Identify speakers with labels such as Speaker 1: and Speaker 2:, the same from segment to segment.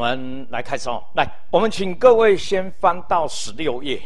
Speaker 1: 们来开始哦。来，我们请各位先翻到16页。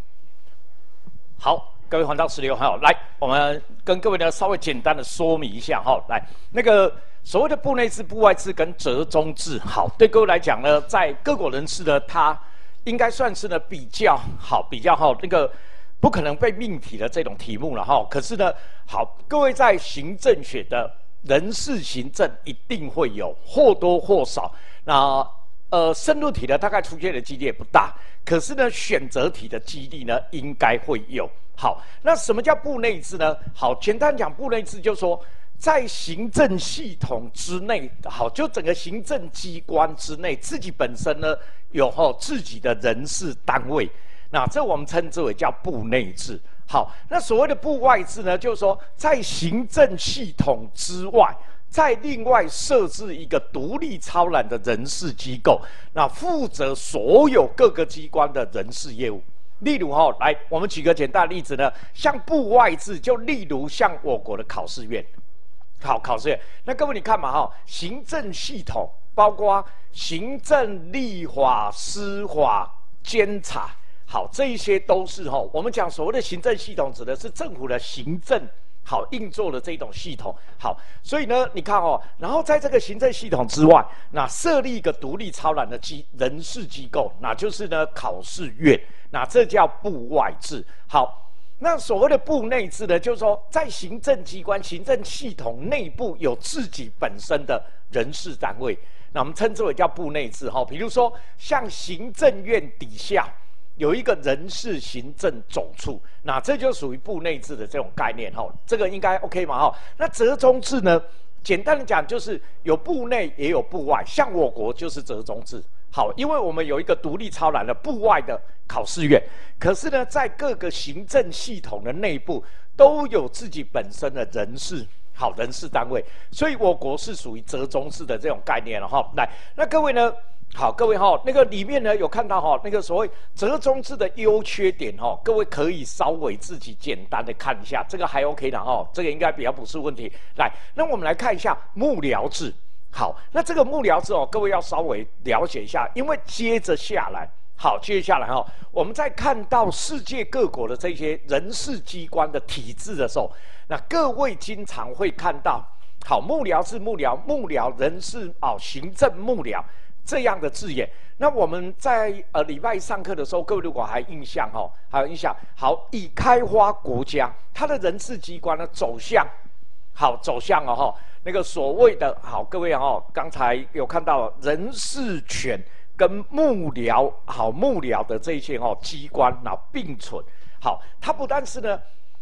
Speaker 1: 好，各位翻到16号。来，我们跟各位呢稍微简单的说明一下哈。来，那个所谓的部内制、部外制跟折中制，好，对各位来讲呢，在各国人士呢，它应该算是呢比较好那个不可能被命题的这种题目了哈。可是呢，好，各位在行政学的人事行政一定会有或多或少。那深入题呢，大概出现的几率也不大，可是呢，选择题的几率呢，应该会有。好，那什么叫部内制呢？好，简单讲，部内制就是说，在行政系统之内，好，就整个行政机关之内，自己本身呢有自己的人事单位，那这我们称之为叫部内制。好，那所谓的部外制呢，就是说在行政系统之外，再另外设置一个独立超然的人事机构，那负责所有各个机关的人事业务。例如来，我们举个简单的例子呢，像部外制，就例如像我国的考试院。好，考试院，那各位你看嘛行政系统包括行政、立法、司法、监察。好，这一些都是我们讲所谓的行政系统，指的是政府的行政好运作的这种系统。好，所以呢，你看然后在这个行政系统之外，那设立一个独立超然的人事机构，那就是呢考试院，那这叫部外制。好，那所谓的部内制呢，就是说在行政机关、行政系统内部有自己本身的人事单位，那我们称之为叫部内制。比如说像行政院底下有一个人事行政总处，那这就属于部内制的这种概念这个应该 OK 嘛那折中制呢，简单的讲就是有部内也有部外，像我国就是折中制。好，因为我们有一个独立超然的部外的考试院，可是呢，在各个行政系统的内部都有自己本身的人事单位，所以我国是属于折中制的这种概念了来，那各位呢？好，各位那个里面呢有看到那个所谓折中制的优缺点各位可以稍微自己简单的看一下，这个还 OK 的这个应该比较不是问题。来，那我们来看一下幕僚制。好，那这个幕僚制各位要稍微了解一下，因为接着下来我们在看到世界各国的这些人事机关的体制的时候，那各位经常会看到幕僚制、幕僚人事行政幕僚这样的字眼。那我们在礼拜一上课的时候，各位如果还有印象以开发国家它的人事机关呢走向那个所谓的各位刚才有看到人事权跟幕僚的这些机关并存。好，它不但是呢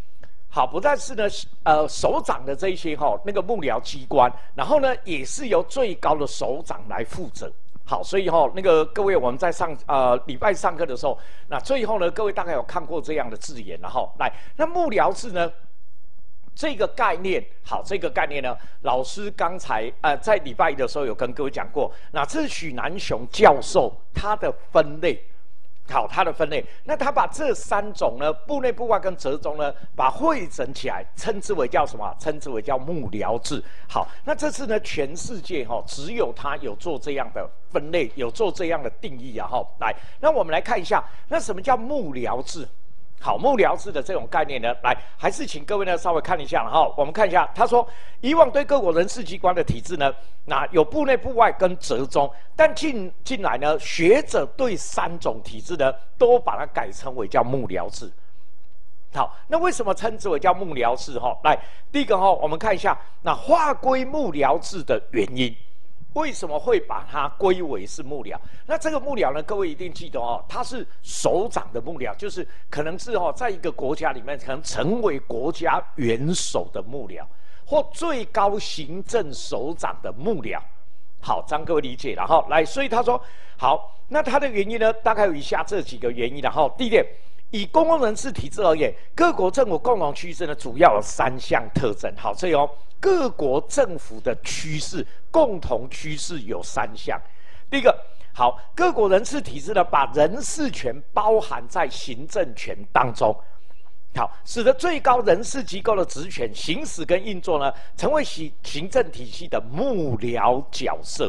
Speaker 1: 首长的这些那个幕僚机关，然后呢也是由最高的首长来负责。好，所以那个各位我们在礼拜上课的时候，那最后呢各位大概有看过这样的字眼，然后来，那幕僚制呢这个概念，这个概念呢，老师刚才在礼拜一的时候有跟各位讲过，那这是许南雄教授他的分类。好，它的分类，那他把这3种呢，部内、部外跟折中呢，把汇整起来，称之为叫什么？称之为叫幕僚制。好，那这次呢，全世界只有他有做这样的分类，有做这样的定义来，那我们来看一下，那什么叫幕僚制？好，幕僚制的这种概念呢，来，还是请各位呢稍微看一下我们看一下，他说以往对各国人事机关的体制呢，那有部内、部外跟折中，但近来呢，学者对3种体制呢，都把它改称为叫幕僚制。好，那为什么称之为叫幕僚制？来，第一个我们看一下，那划归幕僚制的原因。为什么会把它归为是幕僚？那这个幕僚呢，各位一定记得它是首长的幕僚，就是可能是在一个国家里面，可能成为国家元首的幕僚，或最高行政首长的幕僚。好，这样各位理解了来，所以他说好，那它的原因呢，大概有以下这几个原因第一点，以公共人事体制而言，各国政府共同趋势呢，主要有3项特征。好，所以各国政府的趋势，共同趋势有3项。第一个，好，各国人事体制呢，把人事权包含在行政权当中。好，使得最高人事机构的职权行使跟运作呢，成为行政体系的幕僚角色。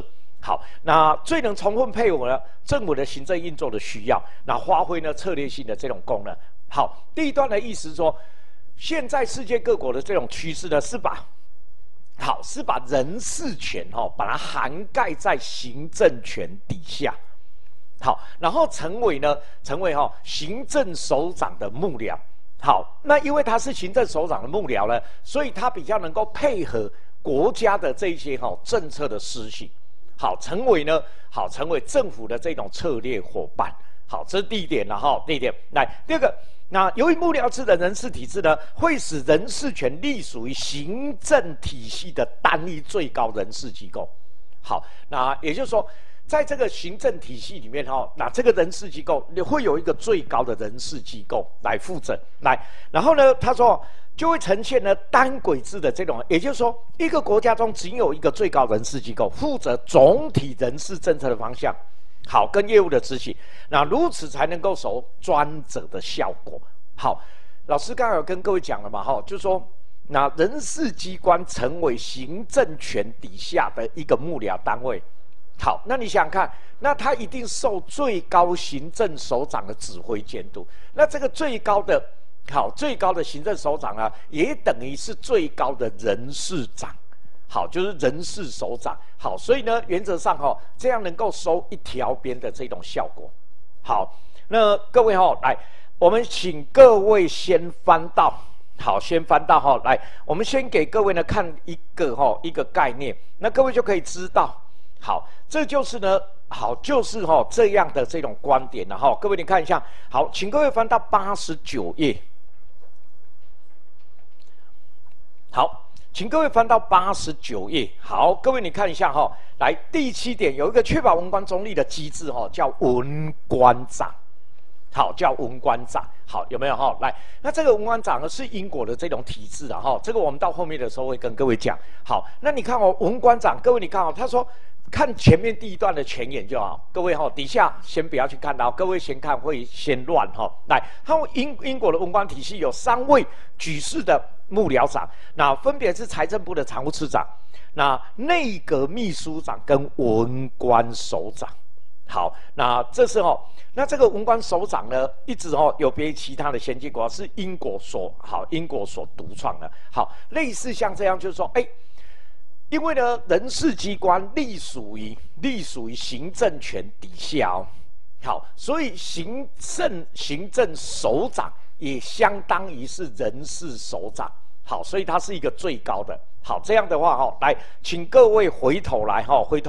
Speaker 1: 好，那最能充分配合呢政府的行政运作的需要，那发挥呢策略性的这种功能。好，第一段的意思说，现在世界各国的这种趋势呢，是把人事权把它涵盖在行政权底下。好，然后成为行政首长的幕僚。好，那因为他是行政首长的幕僚呢，所以他比较能够配合国家的这些政策的施行。好，成为政府的这种策略伙伴。好，这是第一点了哈。第一点，来第二个，那由于幕僚制的人事体制呢，会使人事权隶属于行政体系的单一最高人事机构。好，那也就是说，在这个行政体系里面那这个人事机构会有一个最高的人事机构来负责。来，然后呢，他说就会呈现呢单轨制的这种，也就是说，一个国家中只有一个最高人事机构负责总体人事政策的方向。好，跟业务的执行，那如此才能够守专责的效果。好，老师刚才有跟各位讲了嘛，就是说，那人事机关成为行政权底下的一个幕僚单位。好，那你想想看，那他一定受最高行政首长的指挥监督。那这个最高的行政首长啊，也等于是最高的人事长。好，就是人事首长。好，所以呢，原则上这样能够收一条边的这种效果。好，那各位来，我们请各位先翻到，来，我们先给各位呢看一个概念，那各位就可以知道，好，这就是呢，就是这样的这种观点了各位你看一下，好，请各位翻到89页，好。请各位翻到89页。好，各位你看一下来第7点有一个确保文官中立的机制叫文官长。好，叫文官长。好，有没有来，那这个文官长呢是英国的这种体制这个我们到后面的时候会跟各位讲。好，那你看文官长，各位你看他说看前面第一段的前言就好。各位底下先不要去看到，各位先看会先乱来，他们英国的文官体系有3位举事的幕僚长，那分别是财政部的常务次长、那内阁秘书长跟文官首长。好，那这是那这个文官首长呢，一直有别于其他的先进国家，是英国所独创的。好，类似像这样，就是说，因为呢，人事机关隶属于行政权底下好，所以行政首长也相当于是人事首长。好，所以它是一个最高的。好，这样的话来，请各位回头来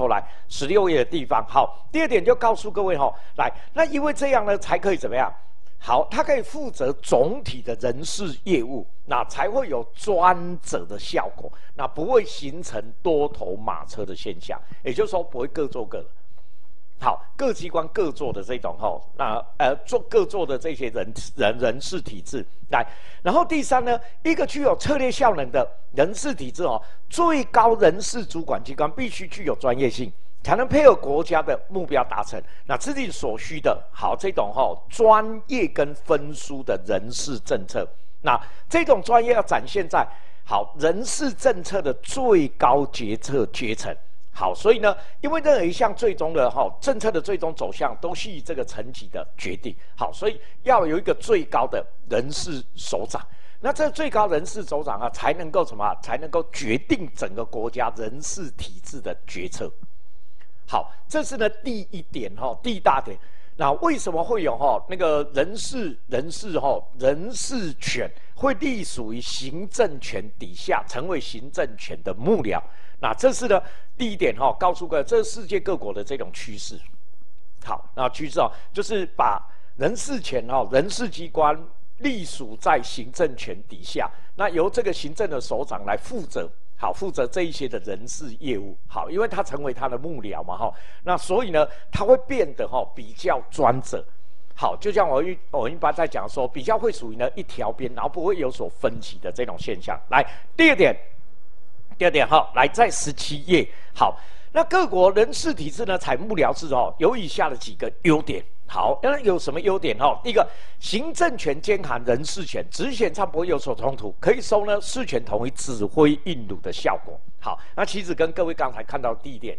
Speaker 1: 16页的地方。好，第二点就告诉各位来，那因为这样呢，才可以怎么样？好，他可以负责总体的人事业务，那才会有专责的效果，那不会形成多头马车的现象，也就是说不会各做各的。好，各机关各做的这种各做的这些人事体制来，然后第3呢，一个具有策略效能的人事体制最高人事主管机关必须具有专业性，才能配合国家的目标达成，那制定所需的这种专业跟分殊的人事政策，那这种专业要展现在人事政策的最高决策。好，所以呢，因为任何一项最终的政策的最终走向都是以这个层级的决定。好，所以要有一个最高的人事首长。那这最高人事首长才能够才能够决定整个国家人事体制的决策。好，这是呢第1点第一大点。那为什么会有那个人事权会隶属于行政权底下，成为行政权的幕僚？那这是呢第1点告诉各位，这是世界各国的这种趋势。好，那趋势就是把人事权人事机关隶属在行政权底下，那由这个行政的首长来负责这一些的人事业务。好，因为他成为他的幕僚嘛那所以呢，他会变得比较专责。好，就像我一般在讲说，比较会属于呢一条边，然后不会有所分歧的这种现象。来，第二点来在17页。好，那各国人事体制呢，采幕僚制有以下的几个优点。好，那有什么优点第一个，行政权兼含人事权，职权上不会有所冲突，可以收呢事权统一指挥应鲁的效果。好，那其实跟各位刚才看到的第1点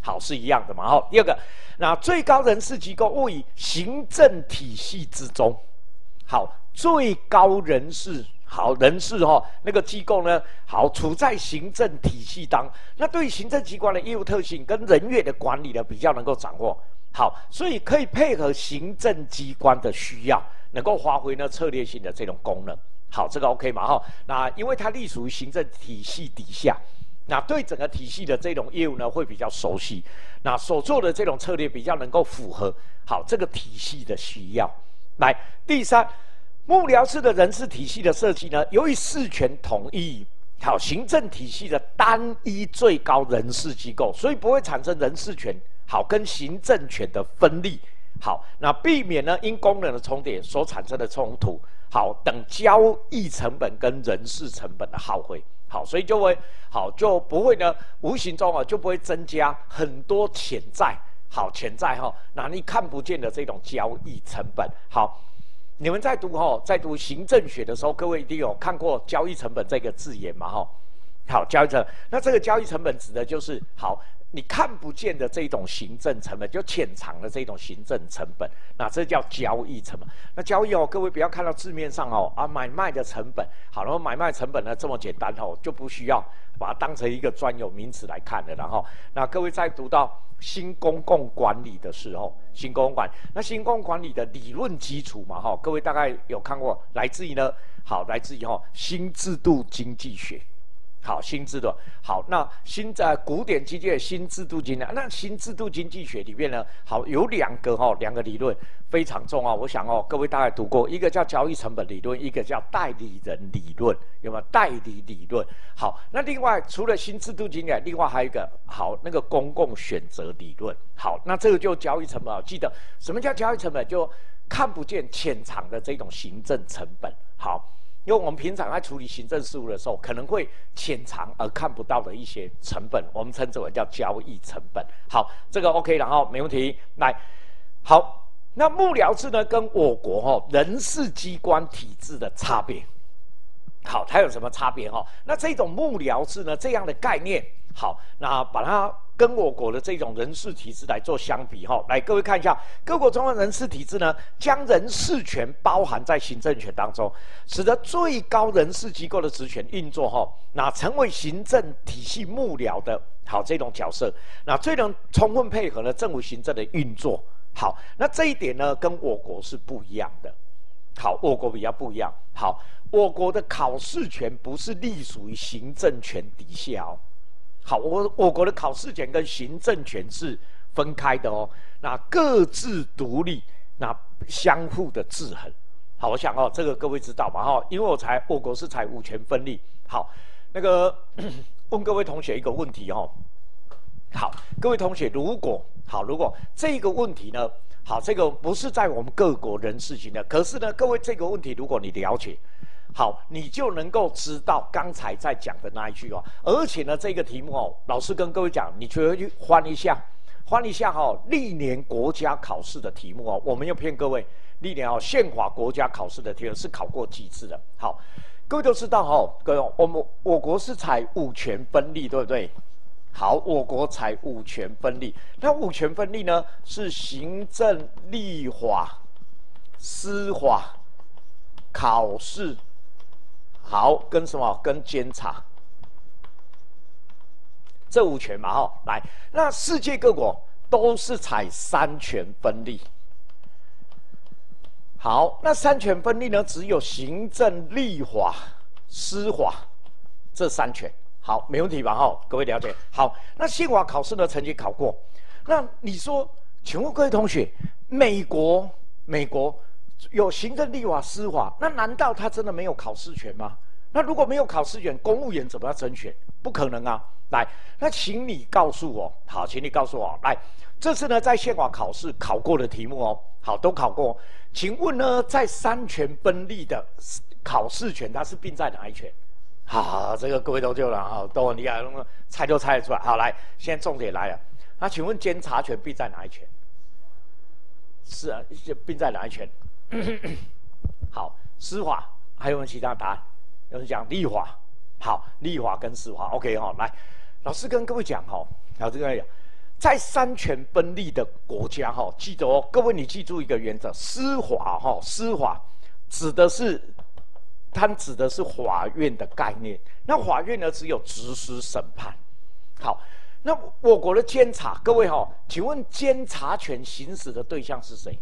Speaker 1: 好，是一样的嘛。第二个，那最高人事机构位于行政体系之中。好，最高人事。好，人事那个机构呢，好处在行政体系当，那对于行政机关的业务特性跟人员的管理呢，比较能够掌握。好，所以可以配合行政机关的需要，能够发挥呢策略性的这种功能。好，这个 OK 嘛那因为它隶属于行政体系底下，那对整个体系的这种业务呢会比较熟悉，那所做的这种策略比较能够符合好这个体系的需要。来，第三。幕僚制的人事体系的设计呢，由于事权统一，好行政体系的单一最高人事机构，所以不会产生人事权好跟行政权的分立。好，那避免呢因功能的重叠所产生的冲突，好等交易成本跟人事成本的耗费。好，所以就会好就不会呢无形中就不会增加很多潜在那你看不见的这种交易成本。好。你们在读行政学的时候，各位一定有看过交易成本这个字眼嘛？好，交易成本，那这个交易成本指的就是你看不见的这种行政成本，就潜藏的这种行政成本，那这叫交易成本。那交易各位不要看到字面上买卖的成本，好，然后买卖成本呢这么简单就不需要把它当成一个专有名词来看的。然后，那各位在读到新公共管理的时候，新公共管理的理论基础嘛，各位大概有看过，来自于新制度经济学。好，新制度好，那古典经济的新制度经济，那新制度经济学里面呢，好有两个理论非常重要。我想各位大概读过，一个叫交易成本理论，一个叫代理人理论，有没有代理理论？好，那另外除了新制度经济，另外还有一个那个公共选择理论。好，那这个就交易成本记得什么叫交易成本？就看不见潜藏的这种行政成本。好。因为我们平常在处理行政事务的时候，可能会潜藏而看不到的一些成本，我们称之为叫交易成本。好，这个 OK， 然后没问题。来，好，那幕僚制呢，跟我国人事机关体制的差别，好，它有什么差别那这种幕僚制呢，这样的概念，好，那把它跟我国的这种人事体制来做相比来，各位看一下，各国中的人事体制呢，将人事权包含在行政权当中，使得最高人事机构的职权运作那成为行政体系幕僚的这种角色，那最能充分配合了政府行政的运作。好，那这一点呢，跟我国是不一样的。好，我国比较不一样。好，我国的考试权不是隶属于行政权底下好，我国的考试权跟行政权是分开的那各自独立，那相互的制衡。好，我想这个各位知道吧因为我国是采五权分立。好，那个问各位同学一个问题好，各位同学，如果这个问题呢，这个不是在我们各国人事情的，可是呢，各位这个问题如果你了解。好，你就能够知道刚才在讲的那一句而且呢，这个题目老师跟各位讲，你就去翻一下历年国家考试的题目我们又骗各位，历年宪法国家考试的题目是考过几次的。好，各位都知道各位我国是采五权分立，对不对？好，我国采五权分立，那五权分立呢是行政、立法、司法、考试。好，跟什么？跟监察，这五权嘛来，那世界各国都是采三权分立。好，那三权分立呢，只有行政、立法、司法这三权。好，没问题吧各位了解。好，那宪法考试呢曾经考过，那你说，请问各位同学，美国有行政、立法、司法，那难道他真的没有考试权吗？那如果没有考试权，公务员怎么样甄选？不可能啊！来，那请你告诉我，好，请你告诉我，来，这次呢在宪法考试考过的题目好，都考过。请问呢，在三权分立的考试权，它是并在哪一权？好，这个各位都就了都很厉害，猜都猜得出来。好，来，现在重点来了，那请问监察权并在哪一权？是啊，并在哪一权？好，司法还有没有其他答案？有人讲立法，好，立法跟司法 ，OK 来，老师跟各位讲老师跟各位讲， 在三权分立的国家，记得哦，各位你记住一个原则：司法，司法指的是它指的是法院的概念。那法院呢，只有执行审判。好，那我国的监察，各位请问监察权行使的对象是谁？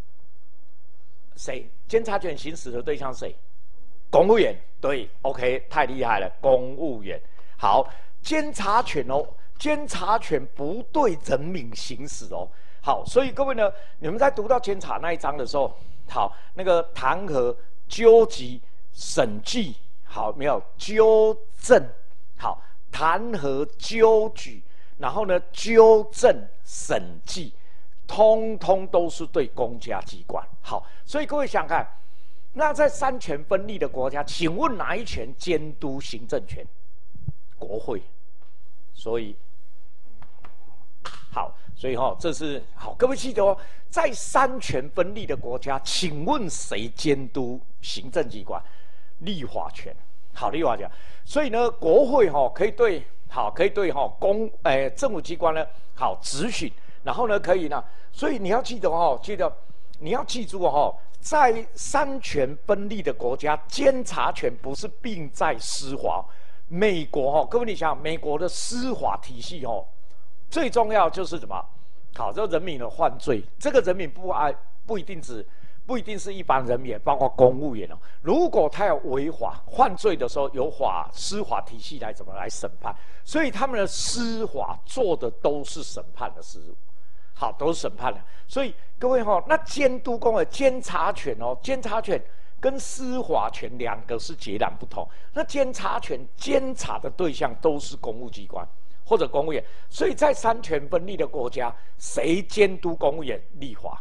Speaker 1: 谁？监察权行使的对象是谁？公务员。对 ，OK， 太厉害了，公务员。好，监察权哦。监察权不对人民行使哦，好，所以各位呢，你们在读到监察那一章的时候，好，那个弹劾、纠集、审计，好，没有纠正，好，弹劾、纠举，然后呢，纠正、审计，通通都是对公家机关。好，所以各位想想看，那在三权分立的国家，请问哪一权监督行政权？国会。所以。好，所以这是好，各位记得哦，在三权分立的国家，请问谁监督行政机关？立法权。好，立法权。所以呢，国会可以对政府机关呢质询，然后呢可以呢，所以你要记得你要记住在三权分立的国家，监察权不是并在司法。美国各位你想，美国的司法体系最重要就是什么？好，这人民的犯罪，这个人民不一定是一般人民，也包括公务员哦。如果他有违法犯罪的时候，由司法体系来怎么来审判？所以他们的司法做的都是审判的事务，好，都是审判的。所以各位那监督公的监察权监察权跟司法权两个是截然不同。那监察权监察的对象都是公务机关。或者公务员，所以在三权分立的国家，谁监督公务员？立法，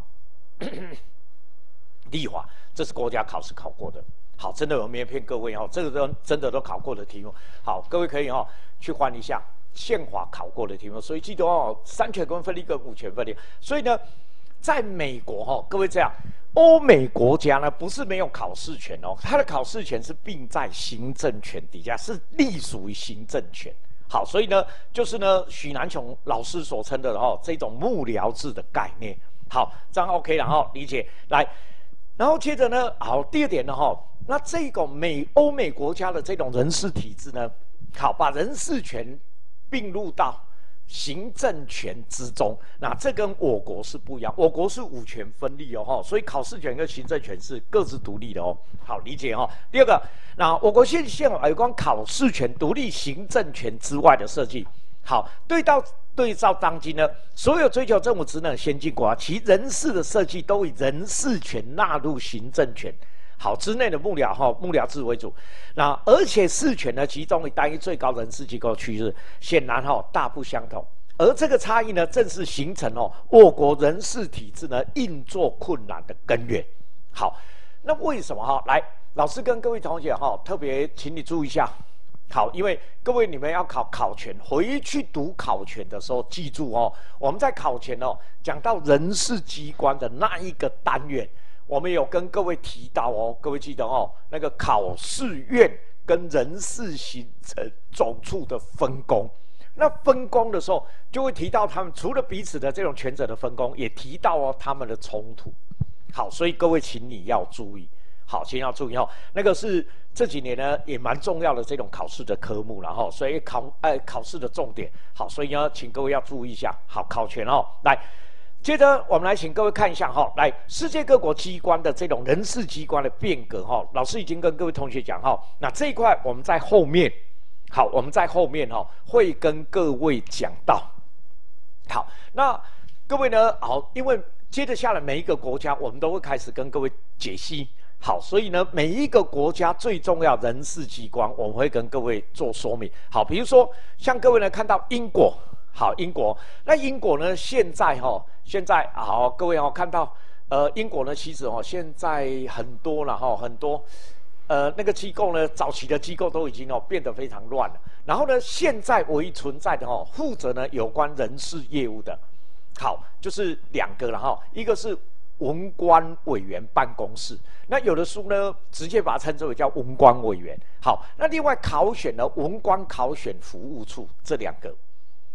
Speaker 1: 立法，这是国家考试考过的。好，真的我没有骗各位这个都真的都考过的题目。好，各位可以去翻一下宪法考过的题目。所以记得三权分立跟五权分立。所以呢，在美国各位这样，欧美国家呢不是没有考试权它的考试权是并在行政权底下，是隶属于行政权。好，所以呢，就是呢，许南琼老师所称的这种幕僚制的概念。好，这样 OK 了理解。来，然后接着呢，好，第二点呢那这个欧美国家的这种人事体制呢，好，把人事权并入到行政权之中，那这跟我国是不一样，我国是五权分立所以考试权跟行政权是各自独立的好，理解第二个，那我国现有关考试权独立行政权之外的设计，好，对照当今呢，所有追求政府职能的先进国家，其人事的设计都以人事权纳入行政权。好，之内的幕僚制为主，那而且事权呢，其中以单一最高人事机构趋势，显然大不相同。而这个差异呢，正是形成我国人事体制呢运作困难的根源。好，那为什么来，老师跟各位同学特别请你注意一下。好，因为各位你们要考权，回去读考权的时候，记住我们在考前讲到人事机关的那一个单元。我们有跟各位提到各位记得那个考试院跟人事行政总处的分工。那分工的时候，就会提到他们除了彼此的这种权责的分工，也提到他们的冲突。好，所以各位请你要注意。好，请要注意那个是这几年呢也蛮重要的这种考试的科目了所以考试的重点。好，所以呢，请各位要注意一下。好，考权来。接着，我们来请各位看一下来世界各国机关的这种人事机关的变革老师已经跟各位同学讲那这一块我们在后面，好，我们在后面会跟各位讲到。好，那各位呢，好，因为接着下来每一个国家我们都会开始跟各位解析。好，所以呢，每一个国家最重要人事机关，我们会跟各位做说明。好，比如说像各位呢看到英国。好，英国，那英国呢？现在好，各位看到，英国呢，其实现在很多了很多，那个机构呢，早期的机构都已经变得非常乱了。然后呢，现在唯一存在的负责呢有关人事业务的，好，就是两个了一个是文官委员办公室，那有的书呢直接把它称之为叫文官委员。好，那另外考选呢，文官考选服务处，这两个。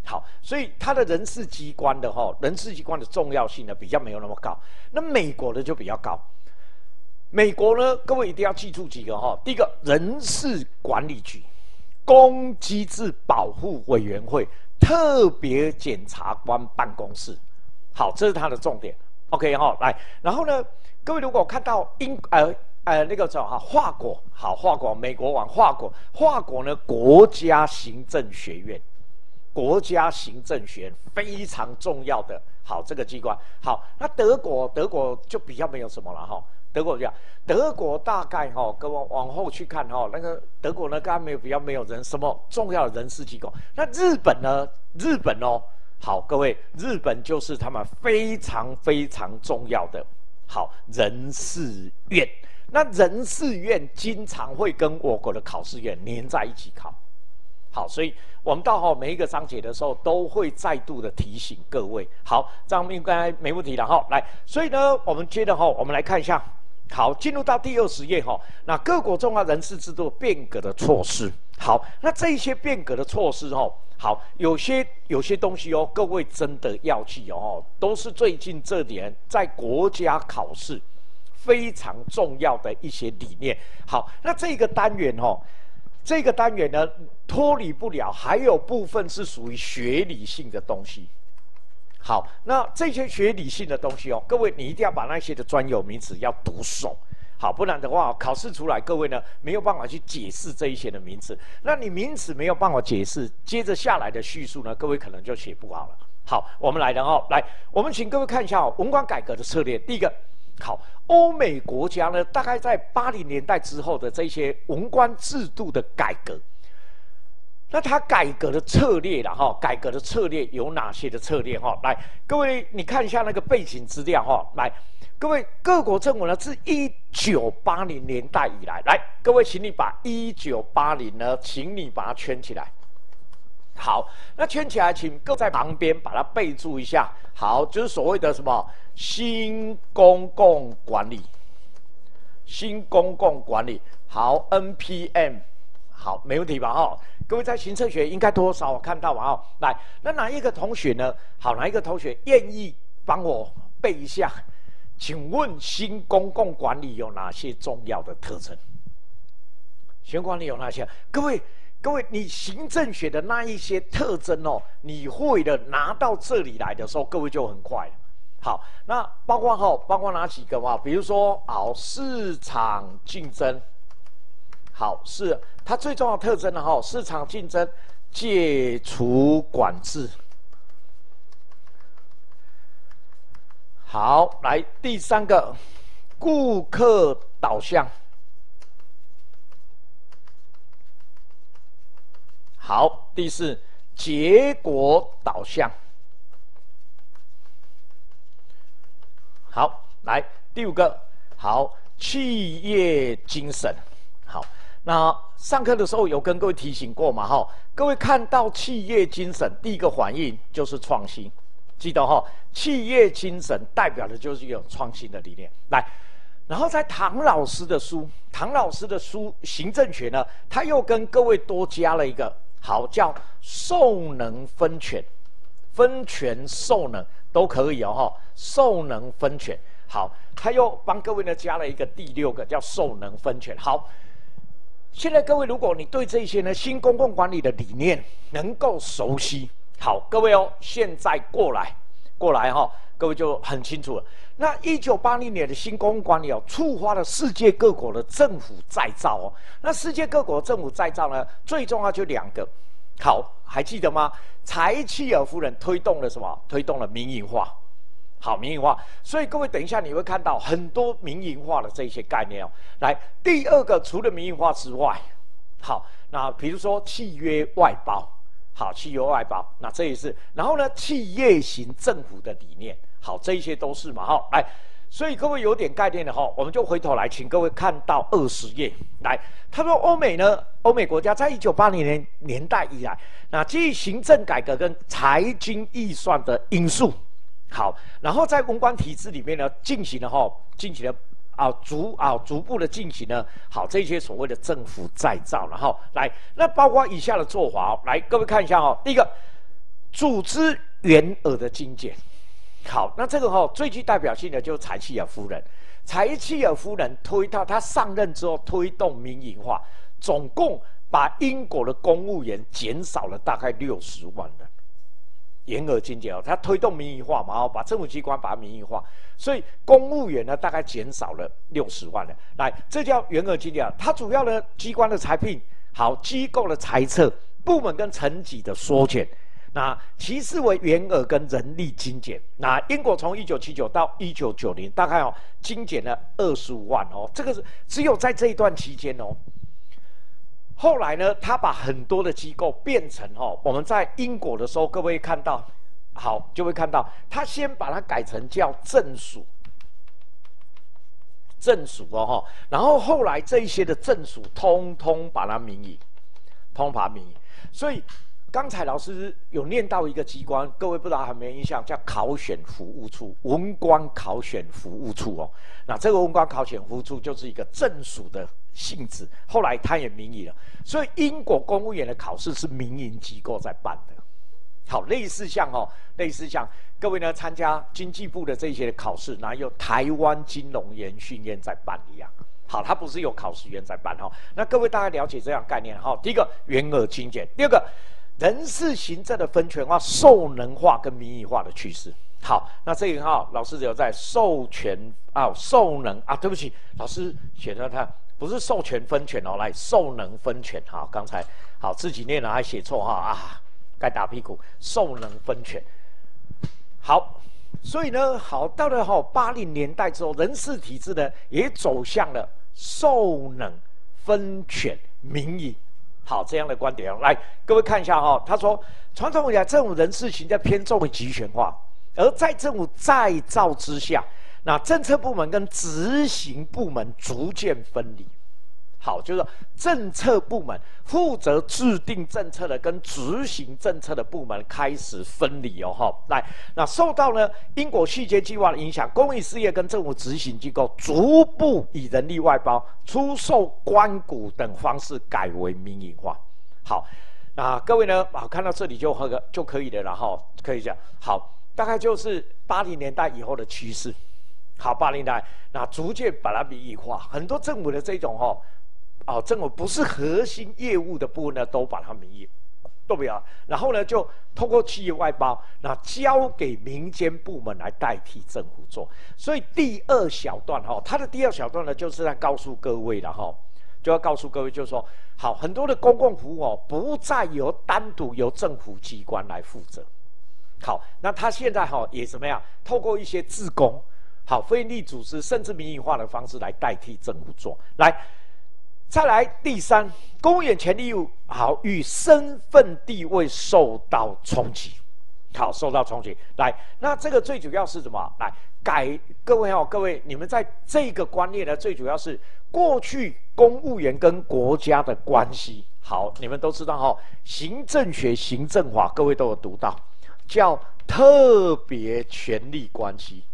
Speaker 1: 好，所以它的人事机关的人事机关的重要性呢比较没有那么高。那美国的就比较高。美国呢，各位一定要记住几个第一个，人事管理局、公机制保护委员会、特别检察官办公室。好，这是它的重点。OK 来，然后呢，各位如果看到那个叫华国，好，华国，美国往华国，华国呢国家行政学院。国家行政学院非常重要的这个机关。好，那德国就比较没有什么了德国大概各位往后去看那个德国呢，刚刚比较没有什么重要的人事机构。那日本呢？日本好，各位，日本就是他们非常非常重要的人事院。那人事院经常会跟我国的考试院连在一起考。好，所以我们到每一个章节的时候，都会再度的提醒各位。好，这样应该没问题了来，所以呢，我们接着我们来看一下。好，进入到第20页那各国重要人事制度变革的措施。好，那这些变革的措施好，有些东西各位真的要记都是最近这年在国家考试非常重要的一些理念。好，那这个单元呢，脱离不了，还有部分是属于学理性的东西。好，那这些学理性的东西各位你一定要把那些的专有名词要读熟。好，不然的话考试出来，各位呢没有办法去解释这一些的名词。那你名词没有办法解释，接着下来的叙述呢，各位可能就写不好了。好，我们来了来，我们请各位看一下文官改革的策略。第一个。好，欧美国家呢，大概在80年代之后的这些文官制度的改革，那它改革的策略啦，改革的策略有哪些的策略来，各位你看一下那个背景资料来，各位各国政府呢，自1980年代以来，来，各位请你把1980呢，请你把它圈起来。好，那圈起来，请各位在旁边把它备注一下。好，就是所谓的什么新公共管理，新公共管理。好 ，NPM， 好，没问题吧？各位在行政学应该多少看到吧？来，那哪一个同学呢？好，哪一个同学愿意帮我背一下？请问新公共管理有哪些重要的特征？新管理有哪些？各位，你行政学的那一些特征你会的拿到这里来的时候，各位就很快了。好，那包括哪几个嘛？比如说，市场竞争，好，是它最重要的特征呢。市场竞争，解除管制。好，来第3个，顾客导向。好，第4，结果导向。好，来第5个，好，企业精神。好，那上课的时候有跟各位提醒过嘛？各位看到企业精神，第一个反应就是创新，记得企业精神代表的就是有创新的理念。来，然后在唐老师的书《行政学》呢，他又跟各位多加了一个。好，叫授能分权，分权授能都可以授能分权。好，他又帮各位呢加了一个第6个，叫授能分权。好，现在各位，如果你对这些呢新公共管理的理念能够熟悉，好，各位现在过来各位就很清楚了。那1980年的新公共管理触发了世界各国的政府再造那世界各国政府再造呢，最重要就2个。好，还记得吗？柴契尔夫人推动了什么？推动了民营化。好，民营化。所以各位等一下你会看到很多民营化的这些概念来，第2个，除了民营化之外，好，那比如说契约外包。好，契约外包，那这也是。然后呢，企业型政府的理念，好，这一些都是嘛，来，所以各位有点概念的我们就回头来，请各位看到20页，来，他说欧美国家在1980年代以来，那基于行政改革跟财经预算的因素，好，然后在文官体制里面呢，进行了逐步的进行呢，好，这些所谓的政府再造，然后来，那包括以下的做法来，各位看一下第一个， 组织员额的精简。好，那这个最具代表性的就是柴契尔夫人。柴契尔夫人她上任之后推动民营化，总共把英国的公务员减少了大概60万人。员额精简他推动民营化嘛，把政府机关把它民营化，所以公务员呢大概减少了60万人。来，这叫员额精简。它主要的机关的裁聘，好，机构的裁撤，部门跟层级的缩减。那其次为员额跟人力精简。那英国从1979到1990，大概精简了25万这个是只有在这一段期间后来呢，他把很多的机构变成我们在英国的时候，各位看到，好就会看到，他先把它改成叫正署，然后后来这一些的正署，通通把它民营，所以刚才老师有念到一个机关，各位不知道有没有印象，叫考选服务处，文官考选服务处那这个文官考选服务处就是一个正署的性质，后来它也民营了，所以英国公务员的考试是民营机构在办的。好，类似像各位呢参加经济部的这些的考试，然后由台湾金融研训院在办一样。好，它不是由考试院在办那各位大概了解这样概念第一个员额精简，第二个人事行政的分权化、授能化跟民营化的趋势。好，那这个老师只有在授权授能对不起，老师写的它不是授权分权来授能分权刚才自己念了还写错该打屁股，授能分权。好，所以呢，到了80年代之后，人事体制呢也走向了授能分权民营。好，这样的观点来，各位看一下他说，传统以来政府人事行政偏重于集权化，而在政府再造之下，那政策部门跟执行部门逐渐分离。好，就是政策部门负责制定政策的跟执行政策的部门开始分离来，那受到呢英国续接计划的影响，公益事业跟政府执行机构逐步以人力外包、出售官股等方式改为民营化。好，那各位呢看到这里就可以了，然后可以讲好，大概就是80年代以后的趋势。好，80年代那逐渐把它民营化，很多政府的这种政府不是核心业务的部分呢，都把它民营，对不对？然后呢，就透过企业外包，那交给民间部门来代替政府做。所以第二小段它的第二小段呢，就是在告诉各位了就要告诉各位，就是说，好，很多的公共服务不再单独由政府机关来负责。好，那他现在也怎么样？透过一些志工、非营利组织，甚至民营化的方式来代替政府做。来。再来第三，公务员权利义务与身份地位受到冲击，受到冲击。来，那这个最主要是什么？来各位，你们在这个观念呢，最主要是过去公务员跟国家的关系。好，你们都知道行政学、行政法，各位都有读到，叫特别权利关系。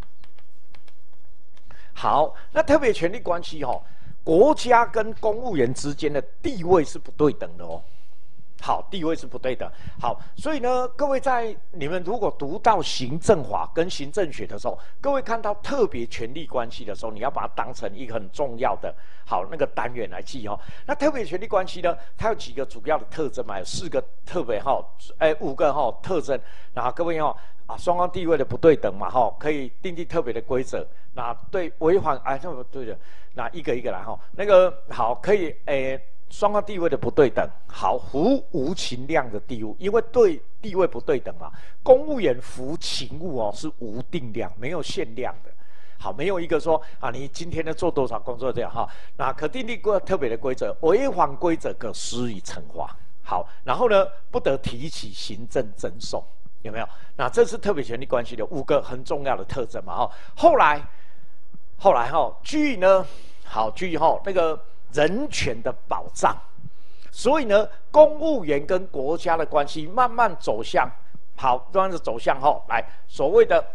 Speaker 1: 好，那特别权利关系国家跟公务员之间的地位是不对等的好，地位是不对等。好，所以呢，各位你们如果读到行政法跟行政学的时候，各位看到特别权利关系的时候，你要把它当成一个很重要的那个单元来记那特别权利关系呢，它有几个主要的特征嘛？有4个特别5个特征。然后各位双方地位的不对等嘛可以订立特别的规则。那对违反对的。那一个一个来那个可以双方地位的不对等，服无情量的地位，因为地位不对等嘛，公务员服勤务是无定量，没有限量的。没有一个说你今天呢做多少工作这样那可订立过特别的规则，违反规则可施以惩罚。然后呢不得提起行政侦讼，有没有？那这是特别权利关系的5个很重要的特征嘛后来基于呢基于那个人权的保障，所以呢，公务员跟国家的关系慢慢走向来所谓的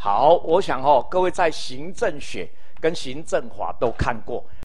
Speaker 1: 好，我想各位在行政学跟行政法都看过。